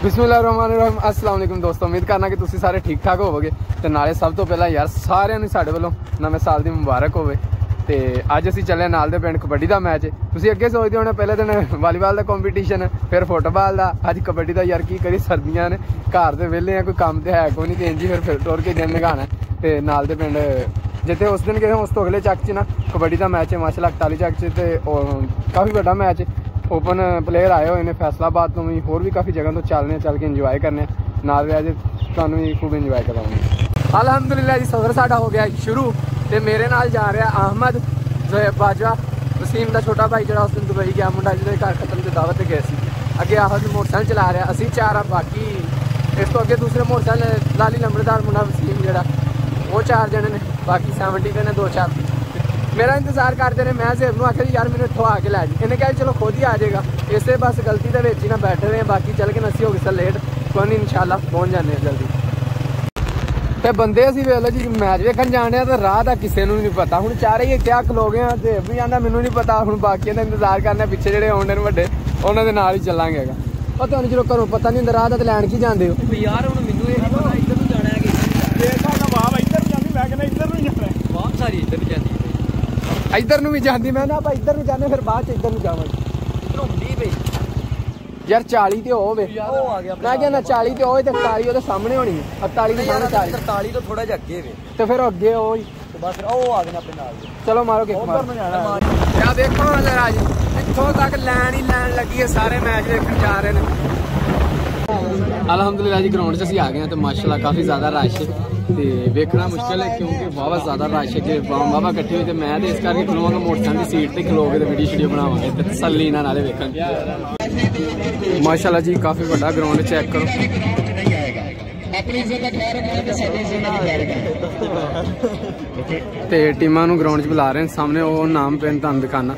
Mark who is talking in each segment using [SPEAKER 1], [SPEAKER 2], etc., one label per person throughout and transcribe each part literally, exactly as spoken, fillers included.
[SPEAKER 1] बिस्मिल्लाहिर्रहमानिर्रहीम अस्सलाम वालेकुम दोस्तों, उम्मीद करना कि तुसी सारे ठीक ठाक होवोगे। तो नाले सब तो पहला यार सारिਆਂ ਨੂੰ ਸਾਡੇ ਵੱਲੋਂ नवे साल की मुबारक होवे। तो अज असीं चले नाल दे पिंड कबड्डी का मैच। तुसी अगे सोचते होने पहले दिन वालीबाल का कंपीटीशन, फिर फुटबाल का, अज कबड्डी का। यार की करी सर्दियां ने, घर दे वेले आ, कोई काम तो है कोई नहीं, तो इंजी फिर फिर टुर के दिन लगाना। तो नाल दे पिंड जिते उस दिन गए उस तो अगले चक च ना कबड्डी का मैच है माशाल्लाह इकताली चक च। तो काफ़ी बड़ा मैच, ओपन प्लेयर आए हुए हैं फैसलाबाद तो भी, होर भी काफ़ी जगह तो चलने चल के इंजॉय करने नाल भी। अज तुहानूं भी खूब इंजॉय कराऊंगी अलहमदुलिल्लाह जी। सफर साडा हो गया शुरू, तो मेरे नाल जा रहा अहमद, जोएब बाजवा, वसीम का छोटा भाई जो उस दिन दुबई गया मुंडा जिहदे घर खत्म की दावत गए सी। अगे आहद मोटरसाइकिल चला रहा, असी चार आ, बाकी इस तो अगे दूसरे मोटरसाइकिल लाली लंबड़दार मुंडा वसीम जोड़ा, वो चार जने ने, बाकी सैवनटी ने दो चार। मेरा इंतजार करते रहे, मैं जेब आखिर यार मैंने इतों आके लै जी, इन्हें कहा चलो खुद ही आ जाएगा। इसे बस गलती के ही ना बैठे रहे, बाकी चल के नसी हो गई सर लेट, कोई नहीं इंशाल्लाह पहुँच जाने जल्दी। तो बंदे असीं वेख लो जी मैच वेखन जाने, तो राह का किसी को नहीं पता। हुण चारे ही क्या खलो गए हैं, जेब भी आंदा मैनू नहीं पता। हुण बाकी का इंतजार करना, पिछे जेहड़े आउंदे ने वड्डे उन्हां दे नाल ही चलांगे। पर तुहानूं जो घरों पता नहीं राह दा ते लैण की जांदे हो यार। हुण मैनूं इह नहीं पता इधर नूं जाना है कि वाह इधर जांदी, मैं कहना इधर नूं जाना है, वाह सारी इधर भी जांदी, इधर नूं भी जांदी। मैं ना आप इधर नूं जाने, फिर बाद च इधर नूं जावांगे। यार चाली तो हो वे, मैं कहना चाली तो हो, इकताली वो सामने होनी है, अड़ताली के सामने चाली, अड़ताली तो थोड़ा अगे वे, तो फिर अगे हो बस आ गए अपने नाल। चलो मारो के क्या देखो नजर आज इत्थों तक लैन ही लैन लगी है, सारे मैच देखने जा रहे हैं। अलहमदुलिल्लाह जी ग्राउंड च असीं आ गए हैं, तो माशाल्लाह काफ़ी ज़्यादा रश है, तो वेखना मुश्किल है क्योंकि वाहवा ज़्यादा रश है कि वाहवा कट्ठे हुए। तो मैं तो इस करके खलोवांगा मोटरसाइकिल की सीट पर खलो के तो वीडियो शीडियो बनावांगे, तो तसल्ली नाल वेखण। माशाल्लाह जी काफ़ी बड़ा ग्राउंड, चेक करो। तो टीमां नूं ग्राउंड च बुला रहे हैं, सामने वो नाम पेन तुहानूं दिखाना।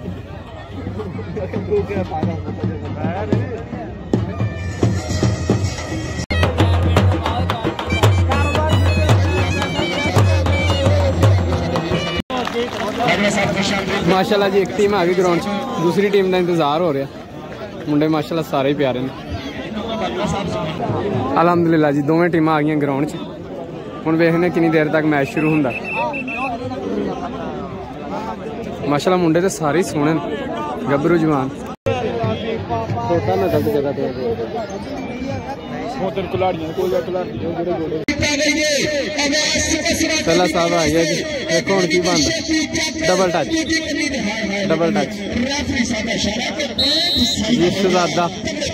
[SPEAKER 1] माशाल्लाह जी एक टीम आ गई ग्राउंड च, दूसरी टीम का इंतजार हो रहा। मुंडे माशाल्लाह सारे ही प्यारे ने। अलहमदुलिल्लाह जी दोवें टीम आ गई ग्राउंड च। हुण वेखने कितनी देर तक मैच शुरू होंदा। माशाल्लाह मुंडे तो सारे ही सोहणे गब्बरू जवान। पहला साहब आ गया जी, देखो हुण की बनदा। डबल टच, डबल टच जी शहजादा।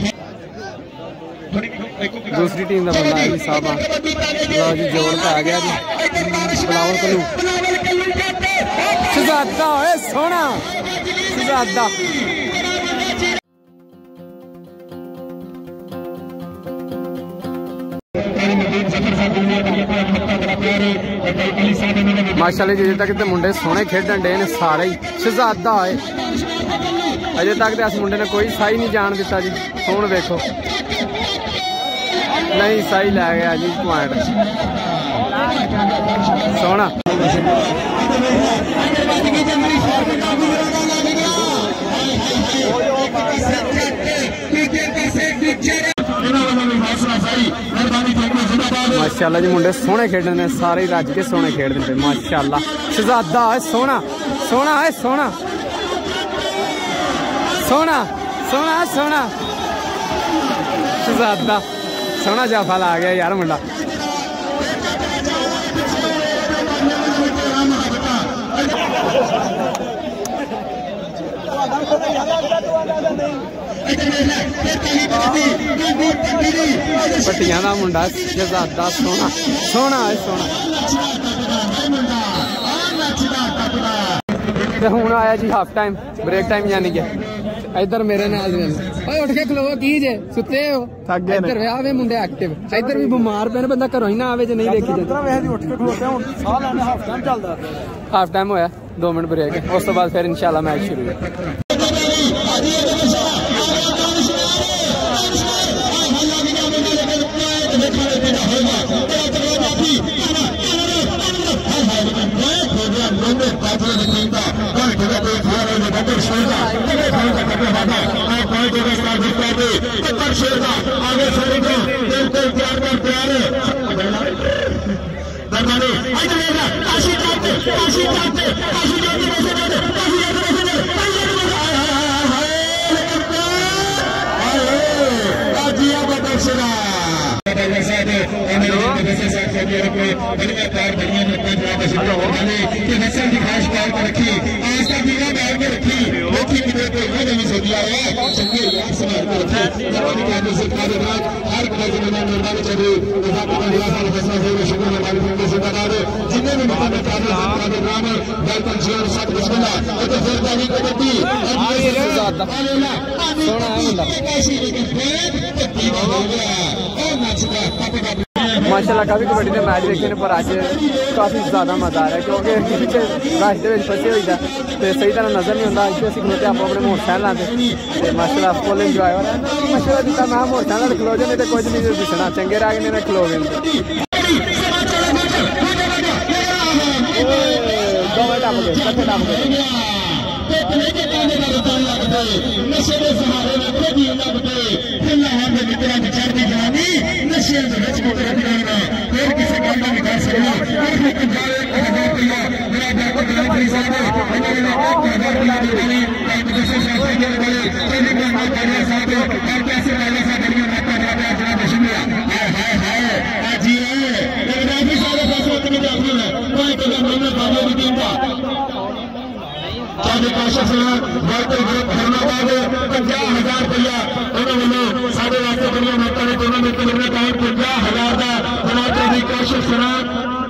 [SPEAKER 1] दूसरी टीम का बंदा है जी साहब, लो जी जोड़ पे आ गया जी, बिलावल कलू शहजादा है सोहना शहजादा। माशाल्लाह जी अजे तक तो मुंडे सोहने खेडन डे ने सारे ही। शहजादा है अजे तक तो इस मुंडे ने कोई साई नहीं जान दिता जी। हुण वेखो नहीं साई लै गया जी पॉइंट, सोहना। माशाल्लाह जी मुंडे सोहने खेडन ने सारे रज के सोहने खेडदे पे माशाल्लाह। शहजादा है सोहना सोहना है सोहना सोहना सोहना सोहना शहजादा सोहना जाफा ला गया यार मुंडा। पट्टियां का मुंडा शहजादा सोहना सोहना है सोहना। हुण आया जी हाफ टाइम, ब्रेक टाइम यानी कि इधर मेरे नाल उठ के खलो की जे सुते हो थक गए। इधर आ वे मुंडे एक्टिव, इधर भी बीमार पे बंदा घरों ही ना आवे जे नहीं देखी जाती। हाफ टाइम होया, दो मिनट ब्रेक, उस तो बाद फिर इंशाल्लाह मैच शुरू है। आगे माशाल्लाह काफी कबड्डी के मैच देखे पर अज काफ़ी ज़्यादा मजा आ रहा है क्योंकि रश के फसे हुई तो सही तरह नजर नहीं आता। इतने असं खलोते आप अपने मोटरसाइकिल से माशाल्लाह फुल इंजॉय हो रहा है। माशाल्लाह जितना मैं मोटरसाइकिल खलो जाए तो कुछ नहीं दिखना, चंगे रह गए ने खलो गए पंजाह हजार रुपया उन्होंने साढ़े वास्ते बड़िया मौका ने दोनों मिलकर लगने टाइम पंजाह हजार का बना चौधरी कौशल सराज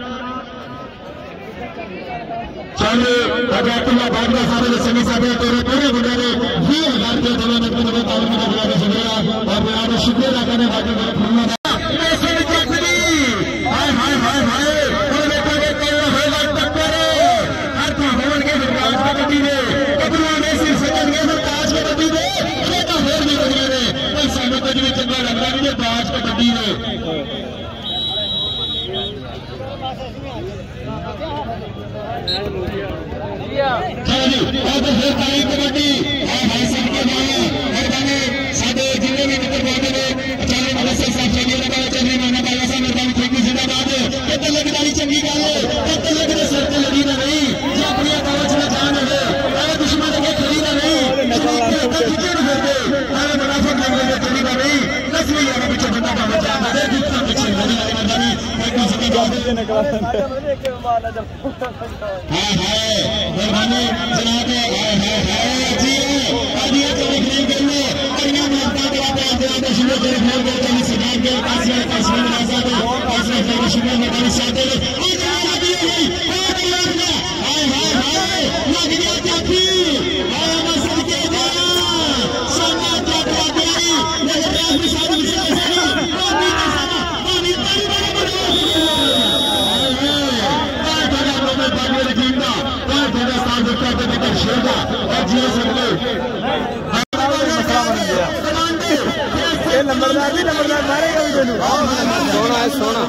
[SPEAKER 1] चाहे हजारतुल्ला बागला साहब ने सभी साहब तेरे पूरे बुढ़े ने बीस हजार रुपये दोनों मिलकर लगने टाइम में लगना शुक्रिया और मैं आज शुक्रिया अदा करने वाले नंबरदार भी नंबरदार मारेगा भी तेनू सोना है सोना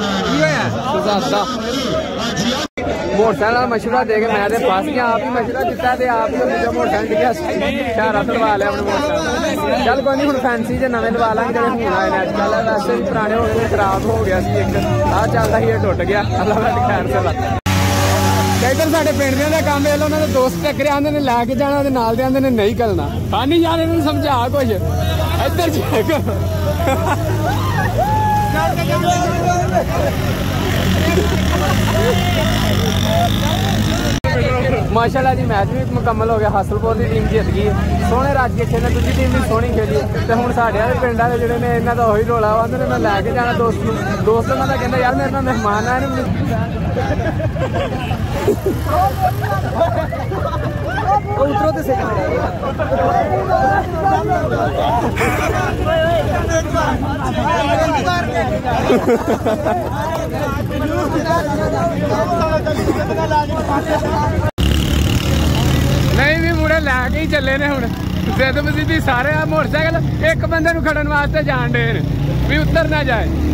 [SPEAKER 1] मोटरसाइकिल मशवरा दे के मैं फस गया आप ही मशवरा दिता तो आप ही मोटरसाइकिल दिखा शहर लवा लिया अपने मोटरसाइकिल चल कोई नहीं हम फैंसी च नवे लवा लांगे जो हूं आए अजकल वैसे भी पुराने हो गए खराब हो गया एक आ चलता ही टुट गया अल्लाह खैर से बात इधर साढ़े पिंड का काम है उन्होंने दोस्त टक्कर आते ने लैके जाना नाल दे आते ने नहीं करना फानी यार इन्होंने समझा कुछ इधर माशाल्लाह जी मैच भी मुकम्मल हो गया। हासलपुर की टीम जीत गई सोहने रज के खेलने, दूसरी टीम भी सोहनी खेली तो हूँ साढ़े पिंड वाले जोड़े ने इन्हों का उही रौला वा मैं लैके जाना दोस्त दोस्त उन्होंने कहता यार मेरे नाल मेहमान आए उतरो तो सही नहीं भी मुड़े लैके ही चले ने हुण जिद मसीदी सारे मोटरसाइकिल एक बंदे नूं खड़न वास्ते जान डे भी उतर ना जाए।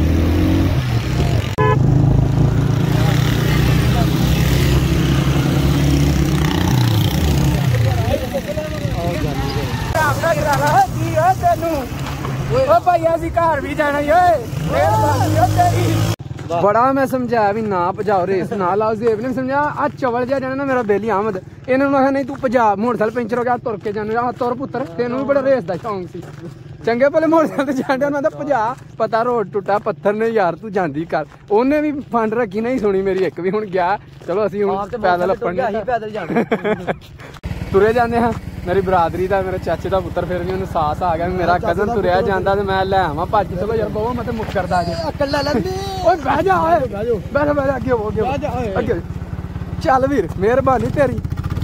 [SPEAKER 1] भाई अभी घर भी जाना बड़ा मैं समझाया भी ना भजाओ रेस ना लाओ। जेब ने समझाया आ चवल जिहा जाना ना मेरा बेली अहमद इन्होंने मैं नहीं तू भजा मोटरसाइकिल पैंचर हो गया तुर के जाने आ तुर पुत्र तेनों भी बड़ा रेस का शौक सी चंगे भले मोटरसाइकिल ते जांदे मैं भजा पता रोड टुटा पत्थर ने यार तू जांदी कर उन्हें भी फंड रखी नहीं सुनी मेरी एक भी हुण गया चलो असीं हुण पैदल अपने तुरे जाते हैं मेरी बरादरी का मेरे चाचे का पुत्र फिर भी उन्हें साहस आ गया मेरा कजन तुरया जाता तो मैं लै आवा भज चलो यार बहु मैं मुकरदा बह जा बह बह अगे हो अगे चल वीर मेहरबानी तेरी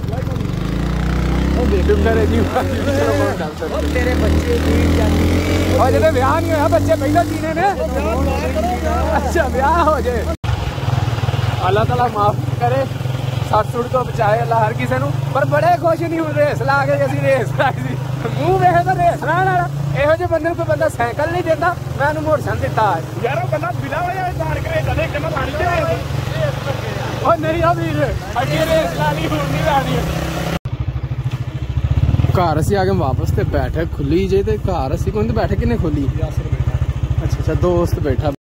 [SPEAKER 1] अजे ब्याह नहीं होया बच्चे पहले जीने ने अच्छा ब्याह हो जाए अल्लाह ताला माफ करे सट सुट तो बचाए अल्लाह हर किसी को पर बड़े खुश नहीं हूँ रेस ला के असीं रेस लाई सी मूँह वेखे तो रेस लाने वाला ਇਹੋ ਜਿਹੇ ਬੰਦੇ ਨੂੰ ਕੋਈ ਬੰਦਾ ਸਾਈਕਲ ਨਹੀਂ ਦਿੰਦਾ मैं ਉਹਨੂੰ मोटरसाइकिल ਦਿੱਤਾ ਯਾਰ ਉਹ ਬੰਦਾ ਬਿਲਾ ਹੋਇਆ ਜਾਣ ਕੇ ਕਦੇ ਕਿੰਨਾ ਲਾਣੀ ਤੇ ਉਹ ਨਹੀਂ ਆ ਵੀਰ ਅੱਗੇ ਰੇਸ ਲਾ ਲਈ ਹੁਣ ਨਹੀਂ ਲਾਣੀ ਘਰ ਅਸੀਂ ਆ ਕੇ ਵਾਪਸ ਤੇ ਬੈਠੇ ਖੁੱਲੀ ਜੇ ਤੇ ਘਰ ਅਸੀਂ ਕੋਈ ਬੈਠੇ ਕਿੰਨੇ ਖੁੱਲੀ ਅੱਛਾ ਅੱਛਾ ਦੋਸਤ ਬੈਠਾ